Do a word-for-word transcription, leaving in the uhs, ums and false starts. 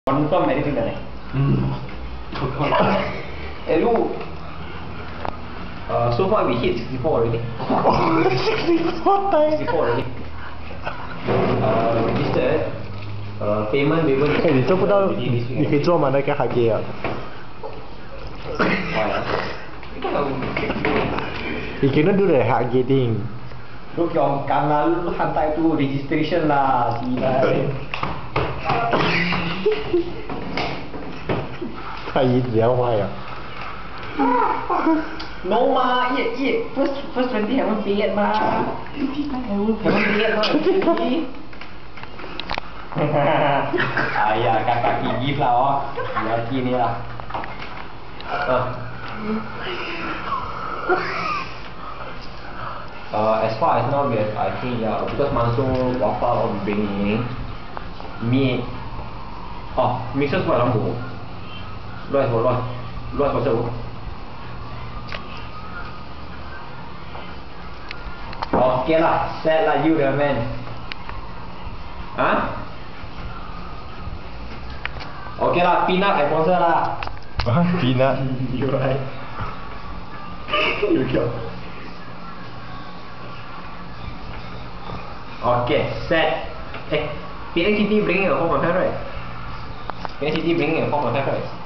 Confirm everything dah ni. Hmm. Eh lu. Uh, so far we hit sixty-four already. sixty-four times. sixty-four already. Uh, registered. Uh, payment we will. 哎，你做不到，你可以做吗？那个哈给啊。You cannot do the hard getting. Lu yang kanan lu hantar tu registration lah, gila. 他一直要坏啊。 No 嘛，一一 first first twenty haven't pay yet 嘛。haven't pay yet 嘛。哎呀，kakak gigi lah oh, lagi ni lah. Uh. Uh, as far as now we have, I think yeah, because Mansur Wafa will be bringing meat. Oh, mixes buat lampu. Luas, luas, luas pasal. Okay lah, set lah you the man. Huh? Okay lah, peanut I sponsor lah. Ah, peanut. You right. You go. Okay, set. Eh, Penang City bringing a form of health, right? Penang City bringing a form of health, right?